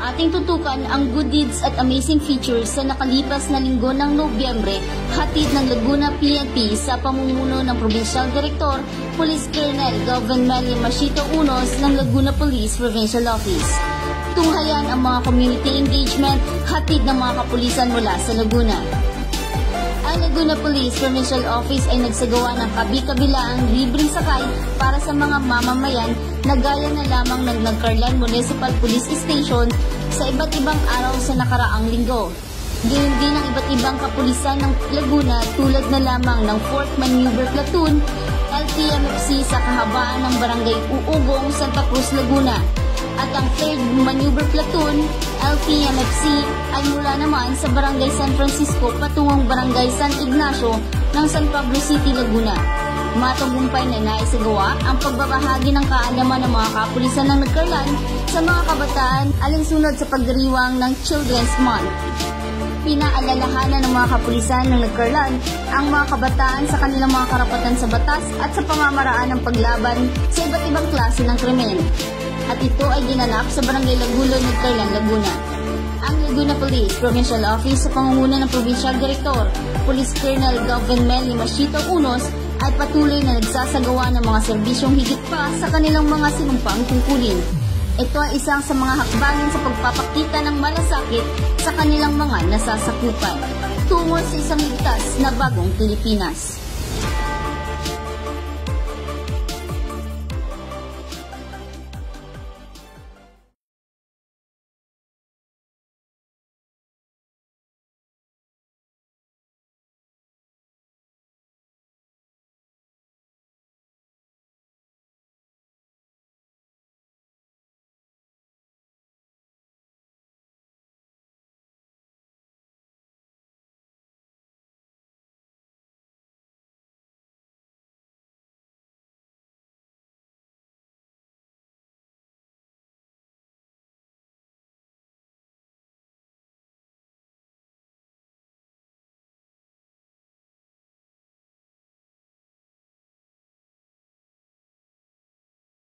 Ating tutukan ang good deeds at amazing features sa nakalipas na linggo ng Nobyembre, hatid ng Laguna PNP sa pamumuno ng Provincial Director, Police Colonel Goven Melly Machito Unos ng Laguna Police Provincial Office. Tunghayan ang mga community engagement, hatid ng mga kapulisan mula sa Laguna. Ang Laguna Police Provincial Office ay nagsagawa ng kabi-kabilaang libreng sakay para sa mga mamamayan na gaya na lamang ng Nagcarlan Municipal Police Station sa iba't ibang araw sa nakaraang linggo. Gayon din ang iba't ibang kapulisan ng Laguna tulad na lamang ng 4th Maneuver Platoon, LTMFC sa kahabaan ng Barangay Uugong, Santa Cruz, Laguna. At ang 3rd Maneuver Platoon, LTMFC, ay mula naman sa Barangay San Francisco patungong Barangay San Ignacio ng San Pablo City, Laguna. Matagumpay na naisagawa ang pagbabahagi ng kaalaman ng mga kapulisan ng Nagcarlan sa mga kabataan alinsunod sa pagdiriwang ng Children's Month. Pinaalalahanan ng mga kapulisan ng Nagcarlan ang mga kabataan sa kanilang mga karapatan sa batas at sa pamamaraan ng paglaban sa iba't ibang klase ng krimen. At ito ay ginanap sa Barangay Lagulo, Nagcarlan, Laguna. Ang Laguna Police Provincial Office sa pangunguna ng Provincial Director, Police Colonel Goven Melly Machito Unos ay patuloy na nagsasagawa ng mga serbisyong higit pa sa kanilang mga sinumpang tungkulin. Ito ay isang sa mga hakbangin sa pagpapakita ng malasakit sa kanilang mga nasasakupan tungo sa isang ligtas na bagong Pilipinas.